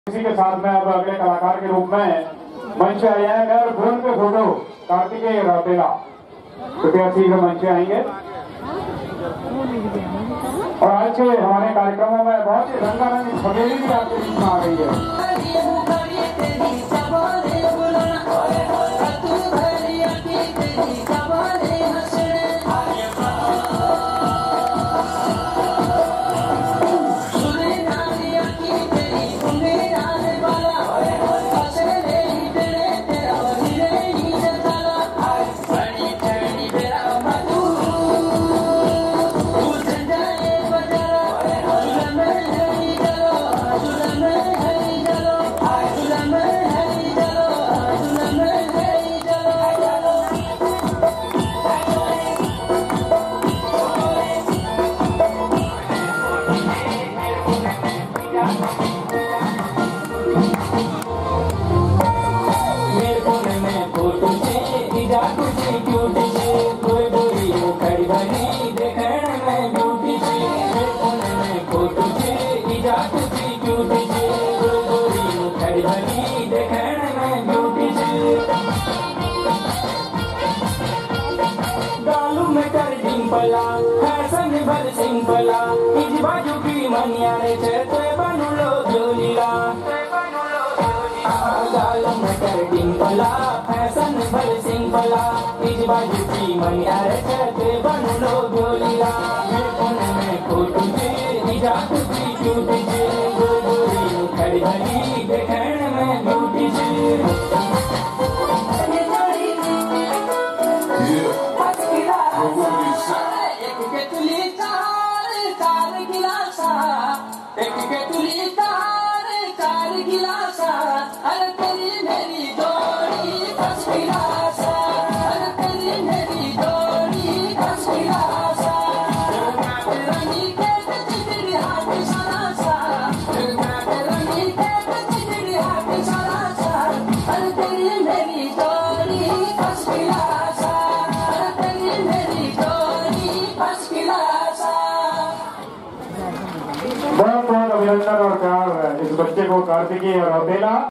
इसी के साथ में अब अगले कलाकार के रूप में मंच आए हैं अगर ड्रोन पे फोटो कार्तिकेय रौतेला कृपया शीघ्र मंच आएंगे। और आज के हमारे कार्यक्रमों में बहुत ही रंगारंग सवेली भी आपके बीच में आ रही है। फैशन भर सिंपला इस बाजू की मनिया रे चेते बनुलो जोलीला गालों में कर डिंपला फैशन भर सिंपला इस बाजू की मनिया रे चेते बनुलो जोलीला कोने में फोटो जे इजात की क्यूट जे गोरी खड़ी खड़ी देखने में ब्यूटी जे एक केतली चार गिलासा अरे तेरी मेरी जोड़ी फर्स्ट गिलासा अरे तेरी मेरी जोड़ी फर्स्ट गिलासा रंगी के चिड़ी हाथ सरासा रंगी के चिड़ी हाथ सरासा अरे तेरी मेरी जोड़ी फर्स्ट गिलासा अरे तेरी मेरी जोड़ी फर्स्ट गिलासा। बहुत बहुत अभिनंदन और प्यार इस बच्चे को कार्तिकेय रौतेला।